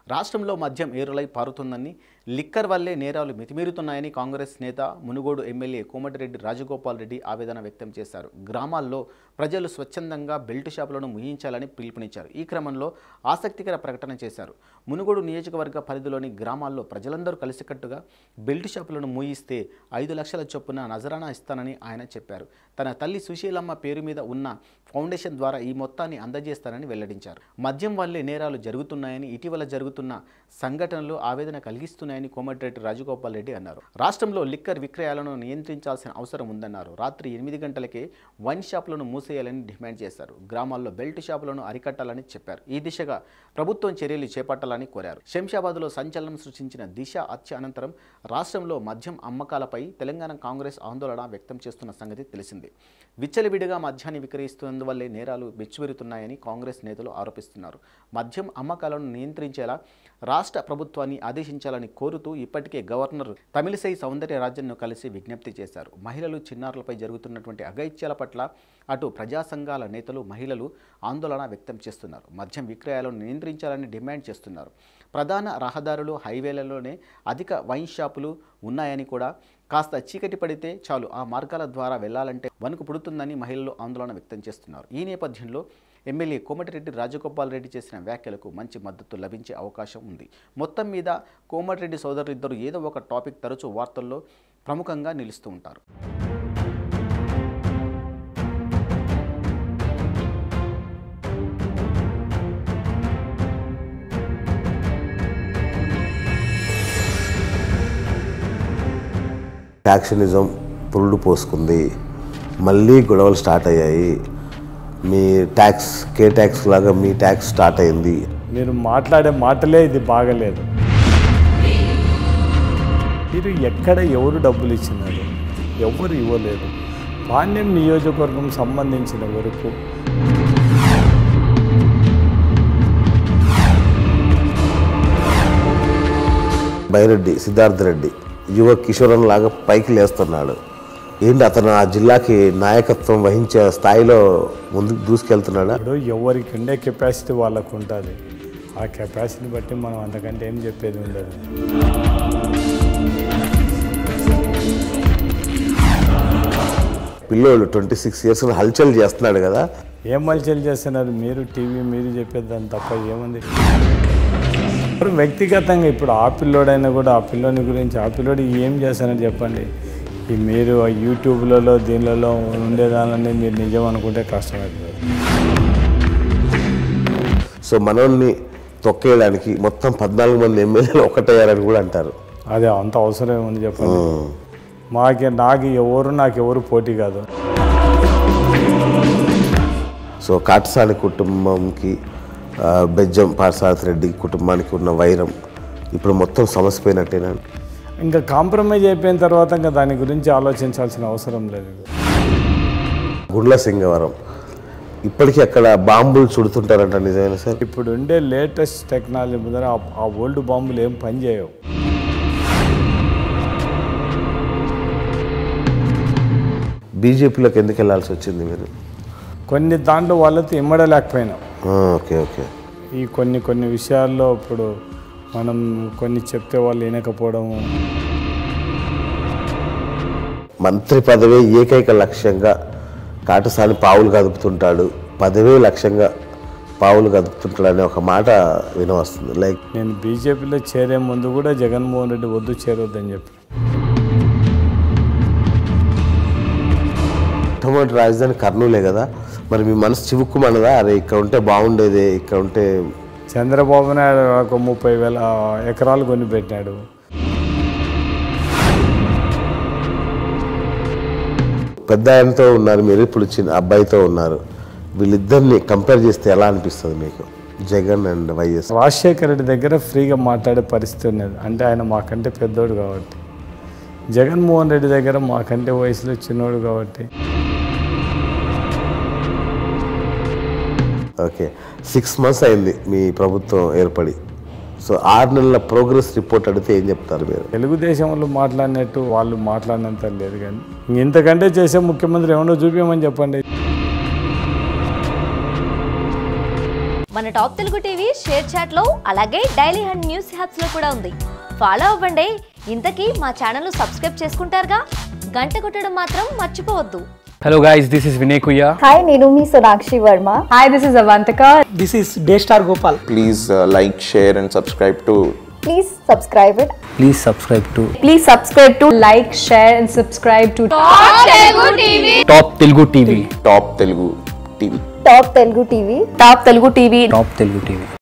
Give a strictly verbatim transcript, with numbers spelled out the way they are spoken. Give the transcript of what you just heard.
రాష్ట్రంలో మద్యం ఏరులై పారుతుందని, లిక్కర్ వల్లే నేరాలు మితిమీరుతున్నాయని కాంగ్రెస్ నేత మునుగోడు ఎమ్మెల్యే కోమటిరెడ్డి రాజగోపాల్ రెడ్డి ఆవేదన వ్యక్తం చేశారు. గ్రామాల్లో ప్రజలు స్వచ్ఛందంగా బెల్ట్ షాపులను ముయించాలని పిలుపునిచ్చారు. ఈ క్రమంలో ఆసక్తికర ప్రకటన చేశారు. మునుగోడు నియోజకవర్గ పరిధిలోని గ్రామాల్లో ప్రజలందరూ కలిసికట్టుగా బెల్ట్ షాపులను మూయిస్తే ఐదు లక్షల చొప్పున నజరానా ఇస్తానని ఆయన చెప్పారు. తన తల్లి సుశీలమ్మ పేరు మీద ఉన్న ఫౌండేషన్ ద్వారా ఈ మొత్తాన్ని అందజేస్తానని వెల్లడించారు. మద్యం వల్లే నేరాలు జరుగుతున్నాయని, ఇటీవల జరుగుతున్న సంఘటనలు ఆవేదన కలిగిస్తున్నాయని కోమటిరెడ్డి రాజగోపాల్ రెడ్డి అన్నారు. రాష్ట్రంలో లిక్కర్ విక్రయాలను నియంత్రించాల్సిన అవసరం ఉందన్నారు. రాత్రి ఎనిమిది గంటలకే వైన్ షాపులను మూసేయాలని డిమాండ్ చేశారు. గ్రామాల్లో బెల్ట్ షాపులను అరికట్టాలని చెప్పారు. ఈ దిశగా ప్రభుత్వం చర్యలు చేపట్టాలని కోరారు. శంషాబాద్లో సంచలనం సృష్టించిన దిశ హత్య అనంతరం రాష్ట్రంలో మద్యం అమ్మకాలపై తెలంగాణ కాంగ్రెస్ ఆందోళన వ్యక్తం చేస్తున్న సంగతి తెలిసిందే. విచ్చలవిడిగా మద్యాన్ని విక్రయిస్తున్నందువల్లే నేరాలు మెచ్చువెరుతున్నాయని కాంగ్రెస్ నేతలు ఆరోపిస్తున్నారు. మద్యం అమ్మకాలను నియంత్రించేలా రాష్ట్ర ప్రభుత్వాన్ని ఆదేశించాలని కోరుతూ ఇప్పటికే గవర్నర్ తమిళిసై సౌందర్యరాజన్ను కలిసి విజ్ఞప్తి చేశారు. మహిళలు, చిన్నారులపై జరుగుతున్నటువంటి అఘాయిత్యాల పట్ల అటు ప్రజా సంఘాల నేతలు, మహిళలు ఆందోళన వ్యక్తం చేస్తున్నారు. మద్యం విక్రయాలను నియంత్రించాలని డిమాండ్ చేస్తున్నారు. ప్రధాన రహదారులు, హైవేలలోనే అధిక వైన్ షాపులు ఉన్నాయని కూడా కాస్త చీకటి పడితే చాలు ఆ మార్గాల ద్వారా వెళ్లాలంటే వణుకు పుడుతుందని మహిళలు ఆందోళన వ్యక్తం చేస్తున్నారు. ఈ నేపథ్యంలో ఎమ్మెల్యే కోమటిరెడ్డి రాజగోపాల్ రెడ్డి చేసిన వ్యాఖ్యలకు మంచి మద్దతు లభించే అవకాశం ఉంది. మొత్తం మీద కోమటిరెడ్డి సోదరులిద్దరూ ఏదో ఒక టాపిక్ తరచూ వార్తల్లో ప్రముఖంగా నిలుస్తూ ఉంటారు. యాక్షనిజం పురుడు పోసుకుంది, మళ్ళీ గొడవలు స్టార్ట్ అయ్యాయి. మీ ట్యాక్స్ కే ట్యాక్స్ లాగా మీ ట్యాక్స్ స్టార్ట్ అయింది. మీరు మాట్లాడే మాటలే ఇది బాగలేదు. మీరు ఎక్కడ ఎవరు డబ్బులు ఇచ్చినారు? ఎవరు ఇవ్వలేదు. పాణ్యం నియోజకవర్గం సంబంధించిన వరకు బైరెడ్డి సిద్ధార్థ రెడ్డి యువ కిషోరం లాగా పైకి లేస్తున్నాడు. ఏంటి అతను ఆ జిల్లాకి నాయకత్వం వహించే స్థాయిలో ముందుకు దూసుకెళ్తున్నాడా? ఇప్పుడు ఎవరికి ఉండే కెపాసిటీ వాళ్ళకు ఉంటుంది. ఆ కెపాసిటీని బట్టి మనం అంతకంటే ఏం చెప్పేది ఉండదు. పిల్లోడు ట్వంటీ సిక్స్ ఇయర్స్ హల్చల్ చేస్తున్నాడు కదా. ఏం హల్చల్ చేస్తున్నారు? మీరు టీవీ మీరు చెప్పేదాన్ని తప్ప ఏముంది? ఇప్పుడు వ్యక్తిగతంగా ఇప్పుడు ఆ పిల్లోడైనా కూడా ఆ పిల్లోని గురించి ఆ పిల్లోడు ఏం చేస్తానని చెప్పండి. ఈ మీరు యూట్యూబ్లలో దీనిలలో ఉండేదానని మీరు నిజం అనుకుంటే కష్టమవుతుంది. సో మనల్ని తొక్కేయడానికి మొత్తం పద్నాలుగు మంది ఎమ్మెల్యేలు ఒకటయ్యారని కూడా అంటారు. అదే అంత అవసరం ఉంది చెప్పండి. మాకే నాకు ఎవరు నాకు ఎవరు పోటీ కాదు. సో కాటసాని కుటుంబంకి బెజ్జం పార్సారథి రెడ్డి కుటుంబానికి ఉన్న వైరం ఇప్పుడు మొత్తం సమసిపోయినట్టేనా? ఇంకా కాంప్రమైజ్ అయిపోయిన తర్వాత ఇంకా దాని గురించి ఆలోచించాల్సిన అవసరం లేదు. గుండ్ల సింగవరం ఇప్పటికీ అక్కడ బాంబులు చుడుతుంటారంట, నిజమేనా సార్? ఇప్పుడు ఉండే లేటెస్ట్ టెక్నాలజీ ముందర ఆ ఓల్డ్ బాంబులు ఏం పనిచేయవు. బీజేపీలోకి ఎందుకు వెళ్ళాల్సి వచ్చింది మీరు? కొన్ని దాంట్లో వాళ్ళతో ఇమ్మడలేకపోయినాం. ఓకే ఓకే ఈ కొన్ని కొన్ని విషయాల్లో ఇప్పుడు మనం కొన్ని చెప్తే వాళ్ళు వినకపోవడము. మంత్రి పదవే ఏకైక లక్ష్యంగా కాటసాని పావులు కదుపుతుంటాడు, పదవే లక్ష్యంగా పావులు కదుపుతుంటాడు అనే ఒక మాట వినవస్తుంది. లైక్ నేను బీజేపీలో చేరే ముందు కూడా జగన్మోహన్ రెడ్డి వద్దు చేరొద్దని చెప్పి. మొట్టమొదటి రాజధాని కర్నూలే కదా, మరి మీ మనసు చివుక్కుమన్నదా? అరే ఇక్కడ ఉంటే బాగుండేది, ఇక్కడ ఉంటే. చంద్రబాబు నాయుడు ఒక ముప్పై వేల ఎకరాలు కొని పెట్టినాడు. పెద్ద ఆయనతో ఉన్నారు మీరు, ఇప్పుడు చిన్న అబ్బాయితో ఉన్నారు. వీళ్ళిద్దరిని కంపేర్ చేస్తే ఎలా అనిపిస్తుంది మీకు? Jagan and YS. రాజశేఖర రెడ్డి దగ్గర ఫ్రీగా మాట్లాడే పరిస్థితి ఉన్నది, అంటే ఆయన మాకంటే పెద్దోడు కాబట్టి. జగన్మోహన్ రెడ్డి దగ్గర మాకంటే వయసులో చిన్నోడు కాబట్టి. ఓకే, సిక్స్ మంత్స్ అయింది మీ ప్రభుత్వం ఏర్పడి. సో ఆరు నెలల ప్రోగ్రెస్ రిపోర్ట్ అడిగితే ఏం చెప్తారు మీరు? తెలుగుదేశం వాళ్ళు మాట్లాడినట్టు వాళ్ళు మాట్లాడినంత లేదు, కానీ ఇంతకంటే చేసే ముఖ్యమంత్రి ఏమన్నా చూపించమని చెప్పండి. మన టాప్ తెలుగు టీవీ షేర్ చాట్లో అలాగే డైలీ హండ్ న్యూస్ హ్యాప్స్ లో కూడా ఉంది. ఫాలో అవ్వండి. ఇంతకీ మా ఛానల్ సబ్స్క్రైబ్ చేసుకుంటారుగా, గంట కొట్టడం మాత్రం మర్చిపోవద్దు. Hello guys, this is Vinay Kuya. Hi, నేను మీ Sonakshi Varma. Hi, this is Avantika. This is Daystar Gopal. Please uh, like, share and subscribe to Please subscribe it. Please subscribe to Please subscribe to like, share and subscribe to Top Telugu T V. Top Telugu T V. Top Telugu T V. Top Telugu T V. Top Telugu T V. Top Telugu T V.